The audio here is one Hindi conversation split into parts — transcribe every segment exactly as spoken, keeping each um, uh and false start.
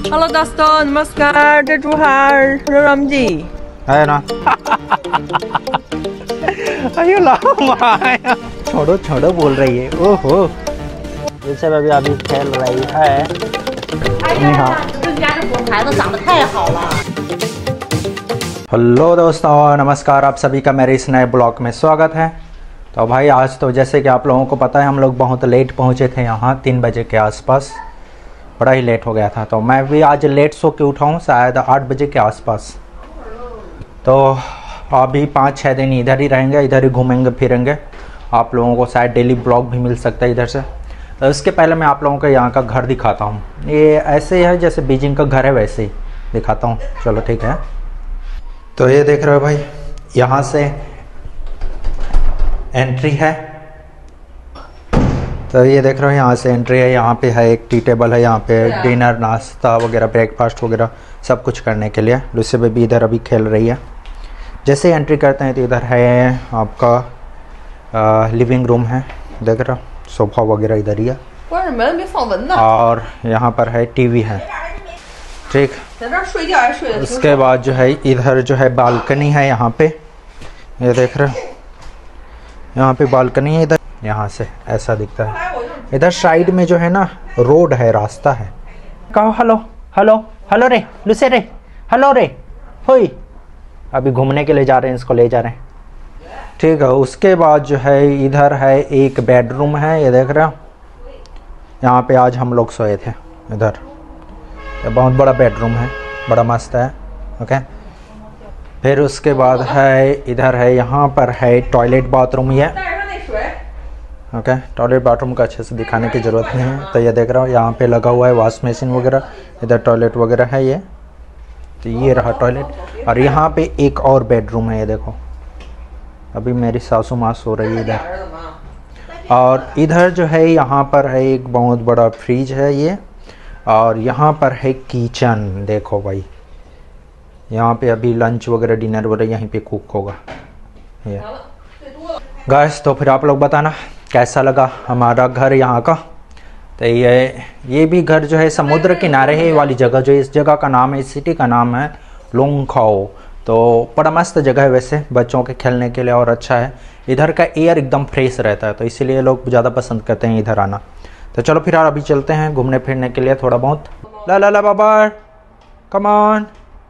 Hello Dustin, नमस्कार,这猪孩儿热热जी है ना। अयो लाया छोड़ो छोड़ो बोल रही है। ओहो ये सब अभी अभी खेल रही है। हेलो दोस्तों, नमस्कार, आप सभी का मेरे इस नए ब्लॉग में स्वागत है। तो भाई आज तो जैसे कि आप लोगों को पता है हम लोग बहुत लेट पहुंचे थे यहाँ, तीन बजे के आसपास, बड़ा ही लेट हो गया था। तो मैं भी आज लेट सो के उठा हूँ, शायद आठ बजे के आसपास। तो अभी पाँच छः दिन इधर ही रहेंगे, इधर ही घूमेंगे फिरेंगे। आप लोगों को शायद डेली ब्लॉग भी मिल सकता है इधर से। तो इसके पहले मैं आप लोगों को यहाँ का घर दिखाता हूँ। ये ऐसे ही है जैसे बीजिंग का घर है, वैसे ही दिखाता हूँ। चलो ठीक है। तो ये देख रहे हो भाई, यहाँ से एंट्री है। तो ये देख रहे हो यहाँ से एंट्री है। यहाँ पे है एक टी टेबल है, यहाँ पे डिनर, नाश्ता वगैरह, ब्रेकफास्ट वगैरह सब कुछ करने के लिए। लूसी बेबी इधर अभी खेल रही है। जैसे ही एंट्री करते हैं तो इधर है आपका आ, लिविंग रूम है, देख रहे हो, सोफा वगैरह इधर ही है। और यहाँ पर है टीवी है, ठीक। उसके बाद जो है इधर जो है बालकनी है, यहाँ पे ये देख रहे हो, यहाँ पे बालकनी है। इधर यहाँ से ऐसा दिखता है। इधर साइड में जो है ना रोड है, रास्ता है। कहो हेलो हेलो हेलो रे लुसे रे, हेलो रे होई। अभी घूमने के लिए जा रहे हैं, इसको ले जा रहे हैं, ठीक है। उसके बाद जो है इधर है एक बेडरूम है, ये देख रहे हो। यहाँ पे आज हम लोग सोए थे इधर। ये बहुत बड़ा बेडरूम है, बड़ा मस्त है, ओके। फिर उसके बाद है इधर है, यहाँ पर है टॉयलेट बाथरूम ही है, ओके। टॉयलेट बाथरूम का अच्छे से दिखाने की ज़रूरत नहीं है। तो ये देख रहा हूँ यहाँ पे लगा हुआ है वॉश मशीन वगैरह, इधर टॉयलेट वगैरह है ये। तो ये रहा टॉयलेट। और यहाँ पे एक और बेडरूम है, ये देखो। अभी मेरी सासू माँ सो रही है इधर। और इधर जो है यहाँ पर है एक बहुत बड़ा फ्रिज है ये। और यहाँ पर है किचन, देखो भाई। यहाँ पे अभी लंच वगैरह, डिनर वगैरह यहीं पे कुक होगा ये। गाइस तो फिर आप लोग बताना कैसा लगा हमारा घर यहाँ का। तो ये ये भी घर जो है समुद्र किनारे है, ये वाली जगह जो, इस जगह का नाम है, इस सिटी का नाम है लुंगखाओ। तो बड़ा मस्त जगह है वैसे बच्चों के खेलने के लिए, और अच्छा है। इधर का एयर एकदम फ्रेश रहता है, तो इसीलिए लोग ज़्यादा पसंद करते हैं इधर आना। तो चलो फिर यार अभी चलते हैं घूमने फिरने के लिए थोड़ा बहुत। ला ला ला बाबा, कम ऑन।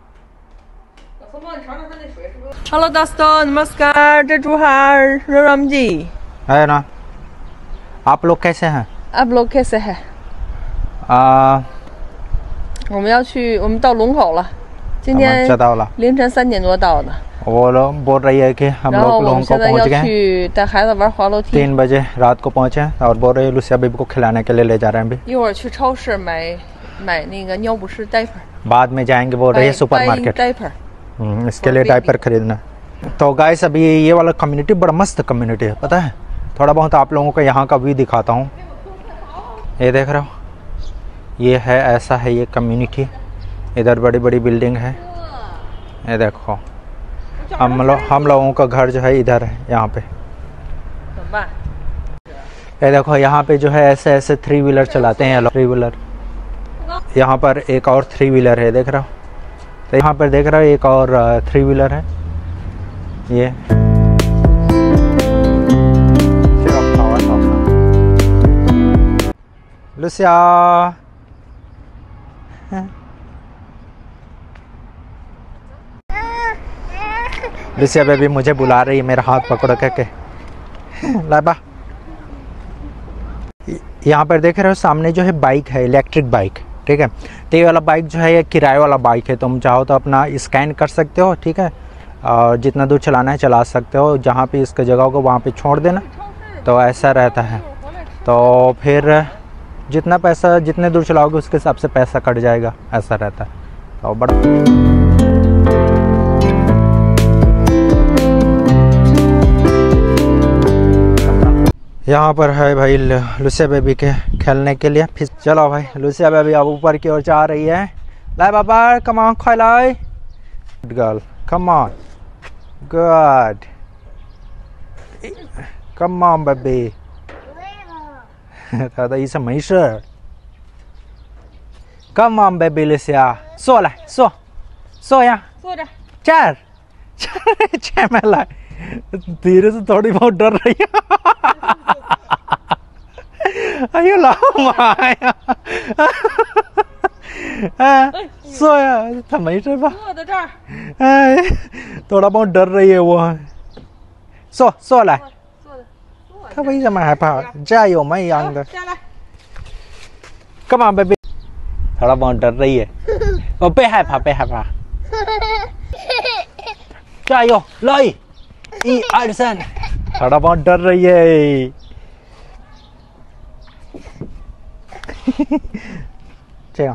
Hello Dustin, नमस्कार,这猪孩儿热热जी है ना। आप लोग कैसे हैं? आप लोग कैसे हैं? 啊， 我们要去，我们到龙口了，今天知道了， 凌晨三点多到的。 वो लोग बोल रही है कि हम 然后 लोग 我 लोगों 们 को 现在 पहुंच 要 गए। 去带孩子玩滑楼梯， तीन बजे रात को पहुंचे और बोल रहे हैं लुसिया बेबी को खिलाने के लिए ले जा रहे हैं अभी। 一会儿去超市买买那个尿不湿 diaper， बाद में जाएंगे बोल रही है सुपर मार्केट, diaper， इसके लिए डायपर खरीदना। तो गाइस अभी ये वाला कम्युनिटी बड़ा मस्त कम्युनिटी है, पता है। थोड़ा बहुत आप लोगों को यहाँ का व्यू दिखाता हूँ। ये देख रहे हो, ये है, ऐसा है ये कम्युनिटी। इधर बड़ी बड़ी बिल्डिंग है, ये देखो। हम लोग हम लोगों का घर जो है इधर है, यहाँ पे। ये देखो यहाँ पे जो है ऐसे ऐसे थ्री व्हीलर चलाते हैं ये लोग, थ्री व्हीलर। यहाँ पर एक और थ्री व्हीलर है, देख रहा हो। तो यहाँ पर देख रहा हो एक और थ्री व्हीलर है ये। लुसिया लुसिया बेबी मुझे बुला रही है, मेरा हाथ पकड़ के। लाबा, यहाँ पर देख रहे हो सामने जो है बाइक है, इलेक्ट्रिक बाइक, ठीक है। तो ये वाला बाइक जो है ये किराए वाला बाइक है। तुम चाहो तो अपना स्कैन कर सकते हो, ठीक है। और जितना दूर चलाना है चला सकते हो, जहाँ पे इसका जगह होगा वहाँ पे छोड़ देना। तो ऐसा रहता है। तो फिर जितना पैसा, जितने दूर चलाओगे उसके हिसाब से पैसा कट जाएगा, ऐसा रहता है। तो बड़ा यहाँ पर है भाई लुसिया बेबी के खेलने के लिए। फिर चलो भाई, लुसिया बेबी अब ऊपर की ओर जा रही है। लाई बाबा, कम ऑन, खोलाई good girl, come on, good, come on baby. 他的医生没事。 Come on baby Lucia. Xô lại, xô. Xô ya. Xô ra. चार छह में लाए। धीरे से थोड़ी बहुत डर रही है। अयो लाओ माया। सोया थमाई से बा। थोड़ा बहुत डर रही है वो। सो सो लाए।他为什么害怕？加油嘛一样的。Come on baby。थोड़ा बहुत डर रही है। वो पे害怕，पे害怕。加油，来！一二三。थोड़ा बहुत डर रही है।这样。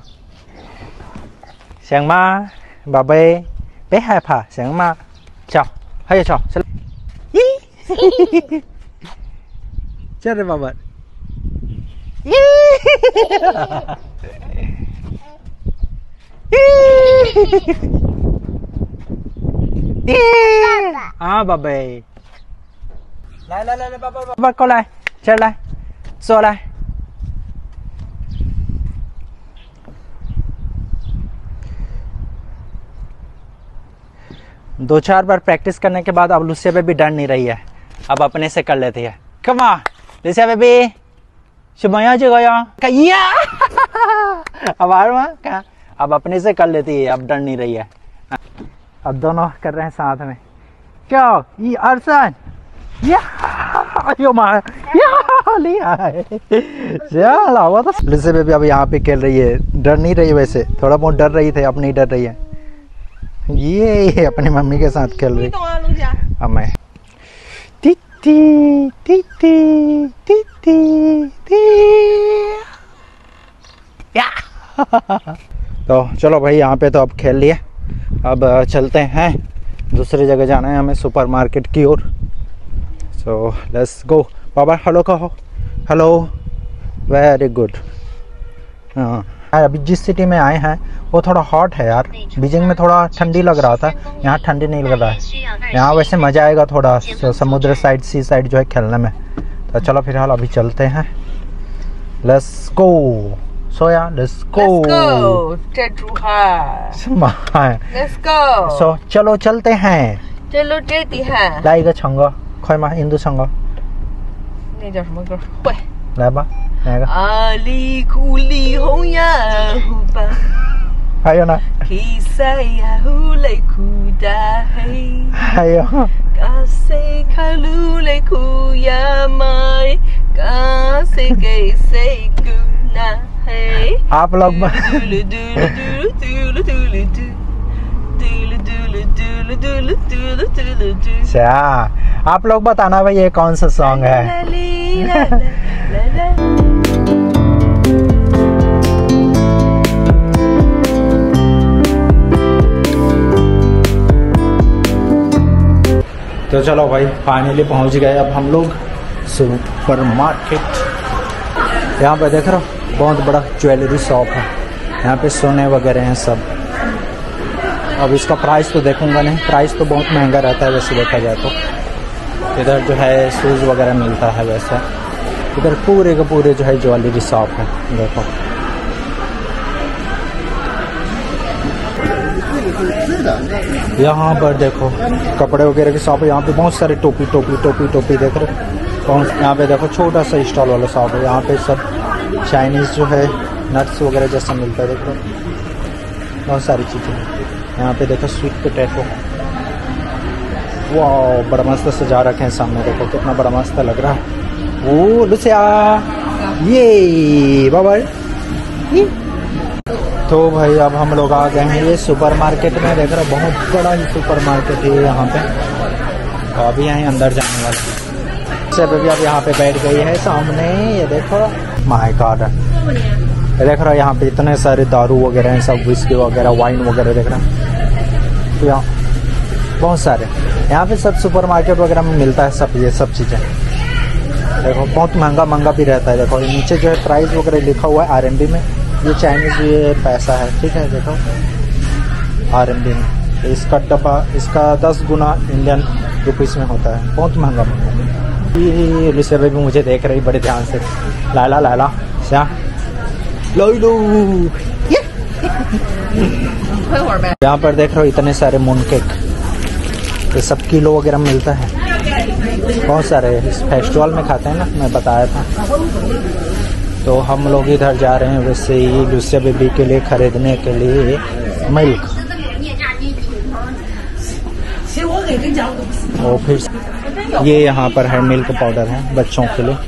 想吗，宝贝？别害怕，行吗？走，还有走，咦？这样的宝贝。咦？हाँ बाबे来来来来，爸爸爸爸过来，这儿来，坐来。दो चार बार प्रैक्टिस करने के बाद अब लुसिया बेबी डर नहीं रही है, अब अपने से कर लेती है। कम ऑन लुसिया बेबी, शुभया जगया क्या अब आ रहा क्या, अब अपने से कर लेती है, अब डर नहीं रही है। अब दोनों कर रहे हैं साथ में। क्या ये अरसन या यो मार या लिया है चल आवा तो लुसिया बेबी अब यहाँ पे खेल रही है, डर नहीं रही, वैसे थोड़ा बहुत डर रही थी, अब नहीं डर रही है। ये अपनी मम्मी के साथ खेल रही। अब मैं टीटी टीटी टीटी टी या तो चलो भाई, यहाँ पे तो अब खेल लिए, अब चलते हैं दूसरी जगह, जाना है हमें सुपरमार्केट की ओर। So let's go. बाबा हेलो कहो। Hello, very good. हाँ अभी जिस सिटी में आए हैं वो थोड़ा हॉट है यार, बीजिंग में थोड़ा ठंडी लग रहा था, यहाँ ठंडी नहीं लग रहा है। यहाँ वैसे मज़ा आएगा थोड़ा समुद्र साइड, सी साइड जो है खेलने में। तो चलो फिलहाल अभी चलते हैं, लेट्स गो। सोया let's go let's go. So चलो चलते हैं, चलो चलते हैं। 来一个唱歌，快吗？印度唱歌。 那叫什么歌？会。 来吧，哪个？ 阿里库里红呀湖吧。 还有呢？ 其实呀湖里库大黑。 还有。 卡西卡路里库呀麦，卡西给西古那黑。 आप लोग अच्छा, आप लोग बताना भाई ये कौन सा सॉन्ग है। तो चलो भाई फाइनली पहुंच गए अब हम लोग सुपर मार्केट। यहाँ पे देख रहे हो बहुत बड़ा ज्वेलरी शॉप है, यहाँ पे सोने वगैरह हैं सब। अब इसका प्राइस तो देखूंगा नहीं, प्राइस तो बहुत महंगा रहता है वैसे देखा जाए तो। इधर जो है शूज़ वगैरह मिलता है वैसे, इधर पूरे के पूरे जो है ज्वेलरी शॉप है। देखो यहाँ पर देखो कपड़े वगैरह की शॉप है, यहाँ पे बहुत सारे टोपी टोपी टोपी टोपी देख रहे हो। यहाँ पे देखो छोटा सा स्टॉल वाला शॉप है, यहाँ पे सब चाइनीज़ जो है नट्स वगैरह जैसा मिलता है। देखो बहुत सारी चीज़ें यहाँ पे देखो, स्वीट पोटैटो, वाह बड़ा मस्त सजा रखे हैं सामने, देखो कितना बड़ा मस्त लग रहा है। ओ लुसिया ये बाबा। तो भाई अब हम लोग आ गए हैं ये सुपर मार्केट में, देख रहे हो बहुत बड़ा ही सुपर मार्केट है यहाँ पे। तो अभी यहीं अंदर जाने वाले हैं। सब अभी अब यहाँ पे बैठ गई है सामने, ये देखो माय गॉड, देख रहा है यहाँ पे इतने सारे दारू वगैरह हैं, सब विस्की वगैरह वाइन वगैरह देख रहा है। तो यहाँ बहुत सारे, यहाँ पे सब सुपर मार्केट वगैरह में मिलता है सब ये सब चीज़ें। देखो बहुत महंगा महंगा भी रहता है। देखो नीचे जो है प्राइस वगैरह लिखा हुआ है आर एम बी में, ये चाइनीज़ ये पैसा है, ठीक है। देखो आर एम बी में, तो इसका डब्बा इसका दस गुना इंडियन रुपीज़ में होता है, बहुत महंगा महंगा। ये लुसिया बेबी मुझे देख रही बड़े ध्यान से। लाला लाला क्या लो लो। यहाँ पर देख रहे हो इतने सारे मून केक, ये सब किलो वगैरह मिलता है, बहुत सारे इस फेस्टिवल में खाते हैं ना, मैं बताया था। तो हम लोग इधर जा रहे हैं वैसे ही लुसिया बेबी के लिए खरीदने के लिए मिल्क, और फिर ये यहाँ पर है मिल्क पाउडर है बच्चों के लिए,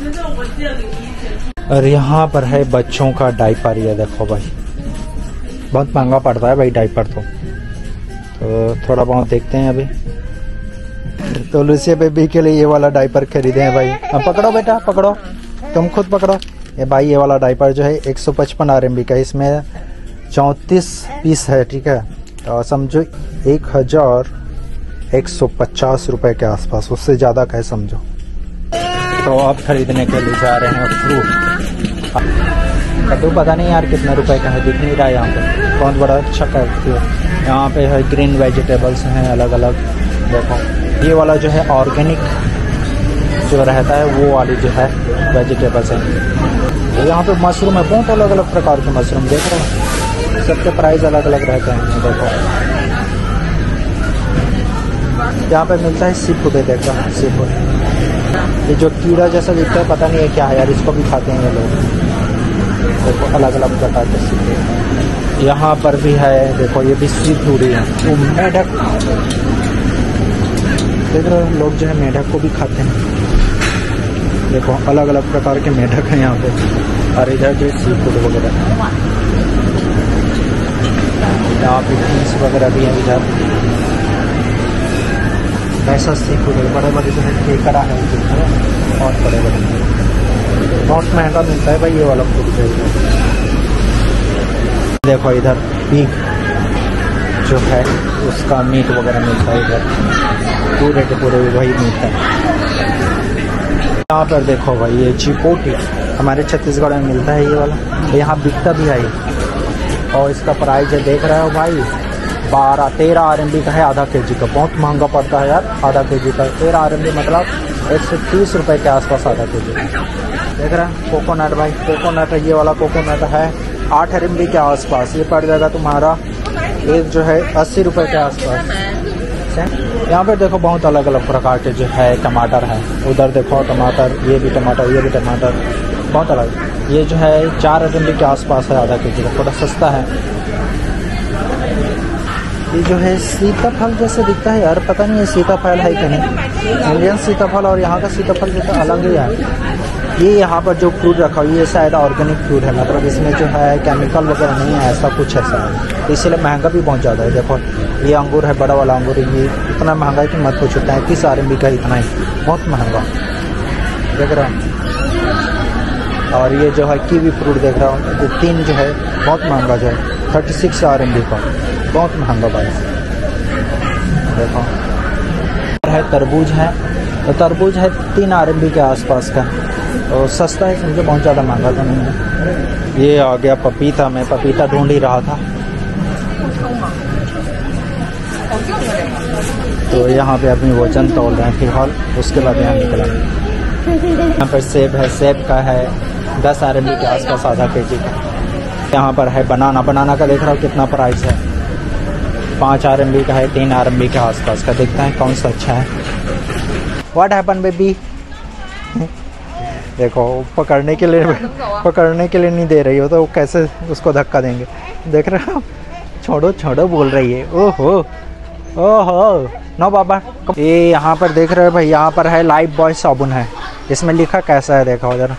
और यहाँ पर है बच्चों का डायपर। ये देखो भाई बहुत महंगा पड़ता है भाई डायपर, तो तो थोड़ा बहुत देखते हैं अभी। तो लुसिया बेबी के लिए ये वाला डायपर खरीदे हैं भाई। अब पकड़ो बेटा पकड़ो, तुम खुद पकड़ो। ये भाई ये वाला डायपर जो है एक सौ पचपन आर एम बी का, इसमें चौंतीस पीस है, ठीक है। तो समझो एक हजार एक सौ पचास रुपए के आसपास, उससे ज़्यादा का है समझो। तो अब खरीदने के लिए जा रहे हैं फ्रूट। कद्दू पता नहीं यार कितने रुपए का है, दिख नहीं रहा है यहाँ पे, बहुत बड़ा अच्छा करती है। यहाँ पे है ग्रीन वेजिटेबल्स हैं अलग अलग, देखो ये वाला जो है ऑर्गेनिक जो रहता है वो वाली जो है वेजिटेबल्स है। यहाँ पे मशरूम है, बहुत अलग अलग प्रकार के मशरूम देख रहे हो, सबके प्राइस अलग अलग रहते हैं। देखो यहाँ पे मिलता है सी फूड, देखो सी फूड, ये जो कीड़ा जैसा दिखता है पता नहीं है क्या है यार, इसको भी खाते हैं ये लोग। देखो अलग अलग प्रकार के सी फूड यहाँ पर भी है, देखो ये भी सी फूड ही है। तो मेढक देख रहे हो, लोग जो है मेढक को भी खाते हैं, देखो अलग अलग प्रकार के मेढक हैं यहाँ पे। और इधर जो सी फूड वगैरह यहाँ पे फिश वगैरह भी है। इधर ऐसा सी फूड है, बड़े बड़े जो है केकड़ा है, बहुत बड़े बड़े, बहुत महंगा मिलता है भाई ये वाला फूड जो है। देखो इधर पिग जो है उसका मीट वगैरह मिलता है, इधर पूरे के पूरे वही मीट है। यहाँ पर देखो भाई ये चिपोटी हमारे छत्तीसगढ़ में मिलता है ये वाला, यहाँ बिकता भी है। और इसका प्राइस है देख रहे हो भाई, बारह तेरह आर एम बी का है आधा के जी का, बहुत महंगा पड़ता है यार आधा के जी का। तेरह आर एम बी मतलब एक सौ तीस रुपये के आसपास आधा के जी। देख रहे हैं कोकोनट भाई, कोकोनट ये वाला कोकोनट है आठ आर एम बी के आसपास, ये पड़ जाएगा तुम्हारा एक जो है अस्सी रुपये के आसपास। यहाँ पर देखो बहुत अलग अलग प्रकार के जो है टमाटर है, उधर देखो टमाटर, ये भी टमाटर, ये भी टमाटर, बहुत अलग। ये जो है चार आर एम बी के आसपास है आधा के जी का, थोड़ा सस्ता है। ये जो है सीताफल जैसे दिखता है यार, पता नहीं है सीताफल है कि नहीं, इंडियन सीताफल और यहाँ का सीताफल जो है अलग ही है। ये यहाँ पर जो फ्रूट रखा हुआ ये शायद ऑर्गेनिक फ्रूट है, मतलब इसमें जो है केमिकल वगैरह नहीं है, ऐसा कुछ है शायद, इसलिए महंगा भी बहुत ज़्यादा है। देखो ये अंगूर है, बड़ा वाला अंगूर, ये इतना महंगा है कि मत पूछो, तैंतीस आर एम बी का इतना ही, बहुत महंगा देख रहा हूँ। और ये जो है कीवी फ्रूट देख रहा हूँ, वो तीन जो है बहुत महंगा जो है thirty six R M B का, बहुत महंगा भाई। देखो है तरबूज है, तो तरबूज है तीन आर एम बी के आसपास का, तो सस्ता है समझो, बहुत ज़्यादा महंगा तो नहीं है। ये आ गया पपीता, मैं पपीता ढूंढ ही रहा था। तो यहाँ पे अपनी वजन तोल रहे हैं फिलहाल, उसके बाद यहाँ निकला। यहाँ पर सेब है, सेब का है दस आर एम बी के आसपास आधा के जी का। यहाँ पर है बनाना, बनाना का देख रहा हूँ कितना प्राइस है, पाँच आर एम बी का है, तीन आर एम बी के आसपास का। देखते हैं कौन सा अच्छा है। व्हाट हैपन बेबी, देखो पकड़ने के लिए पकड़ने के लिए नहीं दे रही हो तो कैसे उसको धक्का देंगे, देख रहे हो, छोड़ो छोड़ो बोल रही है। ओहो ओहो नो बाबा। ये यहाँ पर देख रहे हो भाई, यहाँ पर है लाइफ बॉय साबुन है, इसमें लिखा कैसा है देखो उधर,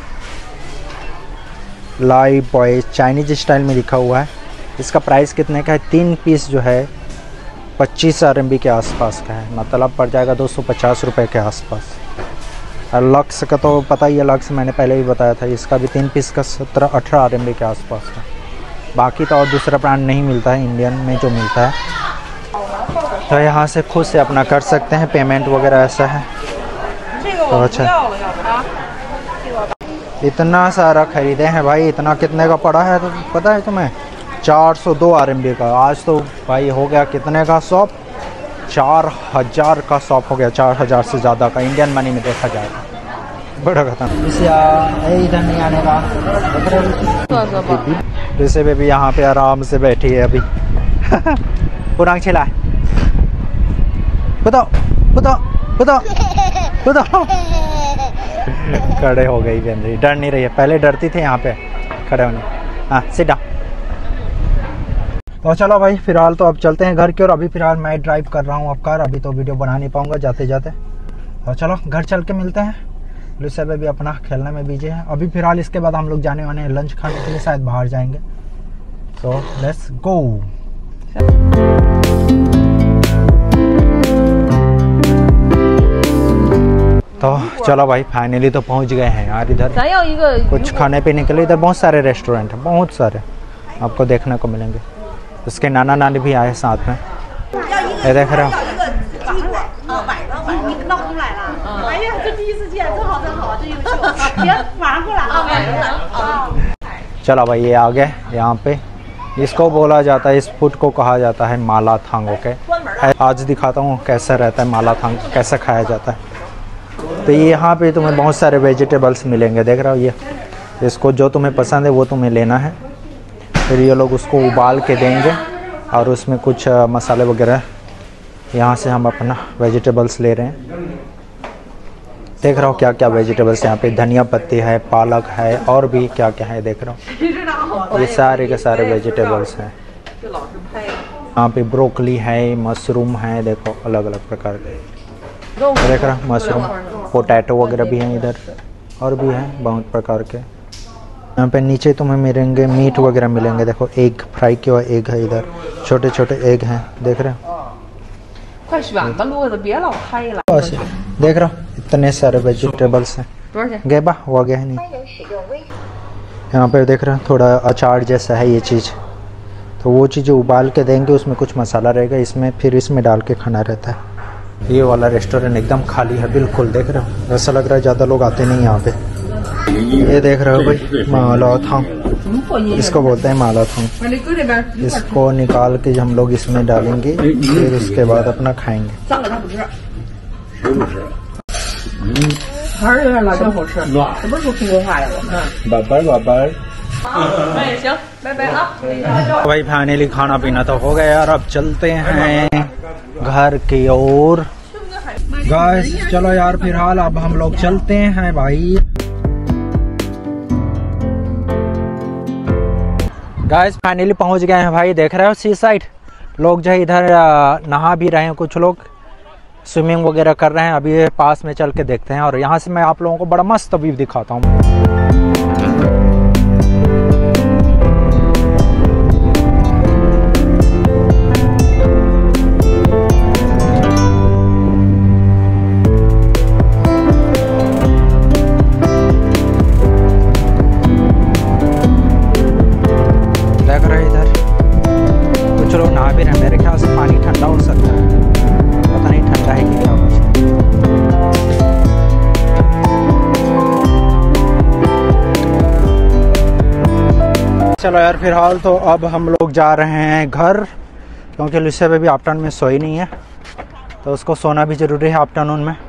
लाइफ बॉय चाइनीज स्टाइल में लिखा हुआ है। इसका प्राइस कितने का है, तीन पीस जो है पच्चीस आर एम बी के आसपास का है, मतलब पड़ जाएगा दो सौ पचास रुपये के आसपास। और लक्स का तो पता ही है, लक्स मैंने पहले भी बताया था, इसका भी तीन पीस का सत्रह अठारह आर एम बी के आसपास का। बाकी तो और दूसरा ब्रांड नहीं मिलता है, इंडियन में जो मिलता है। तो यहाँ से खुद से अपना कर सकते हैं पेमेंट वगैरह, ऐसा है। तो अच्छा इतना सारा खरीदे हैं भाई, इतना कितने का पड़ा है तो पता है तुम्हें, चार सौ दो आर एम बी का। आज तो भाई हो गया कितने का शॉप, चार हज़ार का शॉप हो गया, चार हज़ार से ज़्यादा का इंडियन मनी में देखा जाएगा। बड़ा खतरनाक। इधर नहीं आने का। जैसे बेबी यहाँ पे आराम से बैठी है अभी। पुरांग छिला बताओ बताओ बताओ बताओ। खड़े हो गई बेंद्री, डर नहीं रही है। पहले डरती थी यहाँ पे खड़े होने। हाँ सिट डाउन। तो चलो भाई फिलहाल तो अब चलते हैं घर की ओर। अभी फिलहाल मैं ड्राइव कर रहा हूँ अब कार, अभी तो वीडियो बना नहीं पाऊंगा जाते जाते। और चलो घर चल के मिलते हैं। लुसिया बेबी अपना खेलने में बिजी है अभी फिलहाल। इसके बाद हम लोग जाने वाले हैं लंच खाने के लिए, शायद बाहर जाएंगे। So let's go. तो चलो भाई फाइनली तो पहुंच गए हैं यार। इधर कुछ खाने पीने के लिए इधर बहुत सारे रेस्टोरेंट हैं, बहुत सारे आपको देखने को मिलेंगे। उसके नाना नानी भी आए साथ में, ये देख रहे हो। चलो भाई ये आ गए यहाँ पे। इसको बोला जाता है, इस फूड को कहा जाता है माला थांग। ओके आज दिखाता हूँ कैसा रहता है माला थांग, कैसा खाया जाता है। तो ये यहाँ पे तुम्हें बहुत सारे वेजिटेबल्स मिलेंगे, देख रहे हो। ये इसको जो तुम्हें पसंद है वो तुम्हें लेना है। फिर ये लोग उसको उबाल के देंगे और उसमें कुछ मसाले वगैरह। यहाँ से हम अपना वेजिटेबल्स ले रहे हैं। देख रहा हूँ क्या क्या वेजिटेबल्स यहाँ पे, धनिया पत्ती है, पालक है और भी क्या क्या है देख रहा हूँ। ये सारे के सारे वेजिटेबल्स हैं। यहाँ पे ब्रोकली है, मशरूम है, देखो अलग अलग प्रकार के देख रहा हूँ। मशरूम पोटैटो वगैरह भी हैं इधर, और भी हैं बहुत प्रकार के। यहाँ पे नीचे तुम्हें मिलेंगे मीट वगैरह मिलेंगे। देखो एग फ्राई किया हुआ एग है इधर, छोटे छोटे एग हैं देख रहे हो। देख रहा हूँ इतने सारे वेजिटेबल्स हैं। गए बा वो गया है नहीं। यहाँ पे देख रहे हो थोड़ा अचार जैसा है ये चीज़। तो वो चीज़ जो उबाल के देंगे उसमें कुछ मसाला रहेगा इसमें, फिर इसमें डाल के खाना रहता है। ये वाला रेस्टोरेंट एकदम खाली है बिल्कुल, देख रहे हो। ऐसा लग रहा है ज़्यादा लोग आते नहीं यहाँ पे। ये देख रहे हो भाई माला थांग, इसको बोलते हैं माला थांग। इसको निकाल के हम लोग इसमें डालेंगे, फिर उसके बाद अपना खाएंगे। भाई फाइनली खाना पीना तो हो गया यार, अब चलते हैं घर की ओर। गाइस चलो यार फिलहाल अब हम लोग चलते हैं भाई। गाइस फाइनली पहुंच गए हैं भाई, देख रहे हो सी साइड। लोग जो है इधर नहा भी रहे हैं, कुछ लोग स्विमिंग वगैरह कर रहे हैं। अभी पास में चल के देखते हैं और यहाँ से मैं आप लोगों को बड़ा मस्त व्यू दिखाता हूँ। देख रहे इधर कुछ लोग नहा भी रहे हैं। मेरे ख्याल से पानी ठंडा हो सकता है, पता नहीं ठंडा है कि क्या कुछ। चलो यार फिलहाल तो अब हम लोग जा रहे हैं घर, क्योंकि लुसिया बेबी आफ्टरनून में सोई नहीं है, तो उसको सोना भी ज़रूरी है आफ्टरनून में।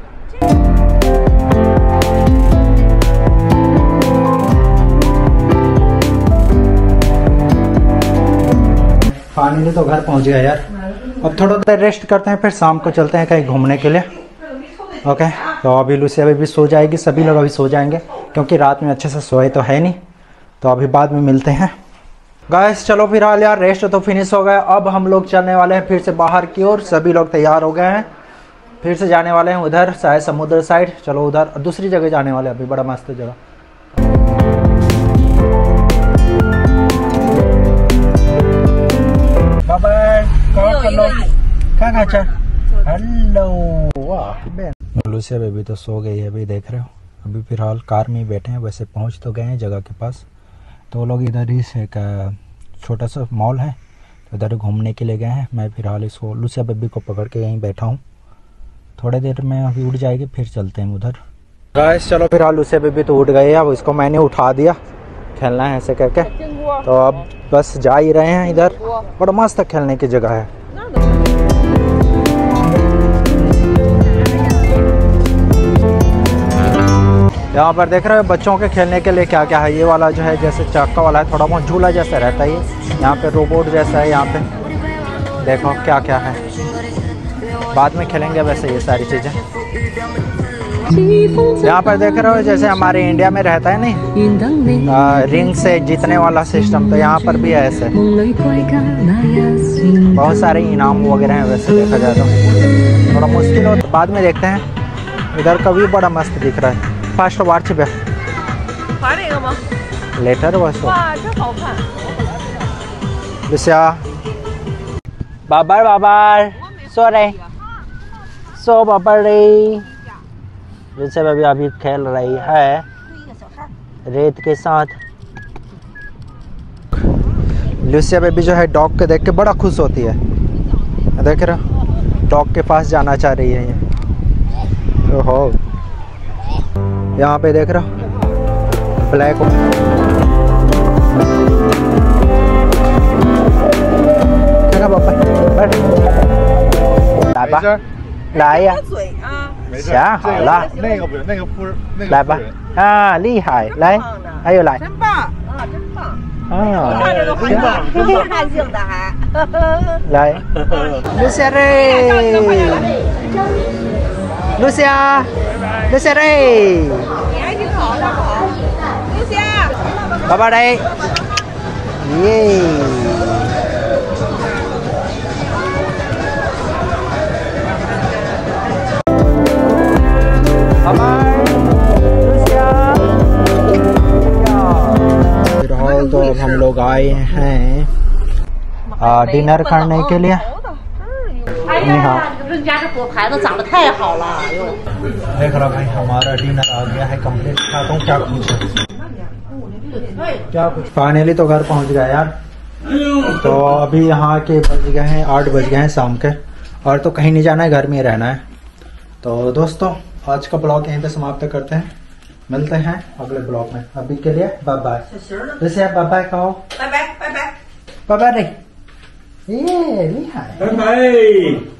फाइनली तो घर पहुंच गया यार। अब थोड़ा देर रेस्ट करते हैं, फिर शाम को चलते हैं कहीं घूमने के लिए। ओके तो अभी लुसिया बेबी सो जाएगी, सभी लोग अभी सो जाएंगे क्योंकि रात में अच्छे से सोए तो है नहीं। तो अभी बाद में मिलते हैं गाइस। चलो फिलहाल यार रेस्ट तो फिनिश हो गया, अब हम लोग चलने वाले हैं फिर से बाहर की ओर। सभी लोग तैयार हो गए हैं, फिर से जाने वाले हैं उधर शायद समुद्र साइड। चलो उधर दूसरी जगह जाने वाले हैं, अभी बड़ा मस्त जगह। हेलो वाह। लुसिया बेबी तो सो गई है अभी, देख रहे हो। अभी फिलहाल कार में ही बैठे हैं, वैसे पहुंच तो गए हैं जगह के पास। तो लोग इधर ही से एक छोटा सा मॉल है, तो इधर घूमने के लिए गए हैं। मैं फिलहाल इसको लुसिया बेबी को पकड़ के यहीं बैठा हूँ। थोड़ी देर में अभी उठ जाएगी, फिर चलते हैं उधर। गाइस चलो फिलहाल लुसिया बेबी तो उठ गई है, अब इसको मैंने उठा दिया, खेलना है ऐसे करके। तो अब बस जा ही रहे हैं इधर, बड़ा मस्त खेलने की जगह है। यहाँ पर देख रहे हो बच्चों के खेलने के लिए क्या क्या है। ये वाला जो है जैसे चक्का वाला है, थोड़ा बहुत झूला जैसा रहता है ये। यहाँ पे रोबोट जैसा है, यहाँ पे देखो क्या क्या है। बाद में खेलेंगे वैसे ये सारी चीज़ें। यहाँ पर देख रहे हो जैसे हमारे इंडिया में रहता है नहीं आ, रिंग से जीतने वाला सिस्टम, तो यहाँ पर भी है ऐसे। बहुत सारे इनाम वगैरह हैं वैसे देखा जाए तो। थोड़ा मुश्किल हो तो बाद में देखते हैं। इधर का भी बड़ा मस्त दिख रहा है। फास्ट वाच पे लेटर बस बाबर बाबर सो रहे सो बाबर रही जैसे अभी अभी खेल रही है रेत के साथ। लुसिया बेबी जो है डॉग के देख के बड़ा खुश होती है। देख रहे हो डॉग के पास जाना चाह रही है ये। ओहो यहाँ पे देख रहे हो ब्लैक क्या पापा लाइबा लाइया 行，好了， 那个不是那个夫人，那个来吧，啊，厉害，来，还有来， 真棒啊，真棒！ 啊， 看这个环境，挺干净的还。 来，Lucia 嘞 ，Lucia，Lucia 嘞， 你还挺好的好。Lucia， 爸爸嘞，耶。फिलहाल तो अब हम लोग आए हैं डिनर करने के लिए। हाँ देख रहा भाई हमारा डिनर आ गया है कंप्लीट। खाता हूँ क्या कुछ क्या कुछ फाइनली तो घर पहुँच गया यार। तो अभी यहाँ के बज गए हैं आठ बज गए हैं शाम के, और तो कहीं नहीं जाना है, घर में रहना है। तो दोस्तों आज का ब्लॉग यहीं पे समाप्त करते हैं। मिलते हैं अगले ब्लॉग में। अभी के लिए बाय बाय। जैसे आप बाय बाय कहो। Bye bye bye bye bye bye. ये बाय बाय।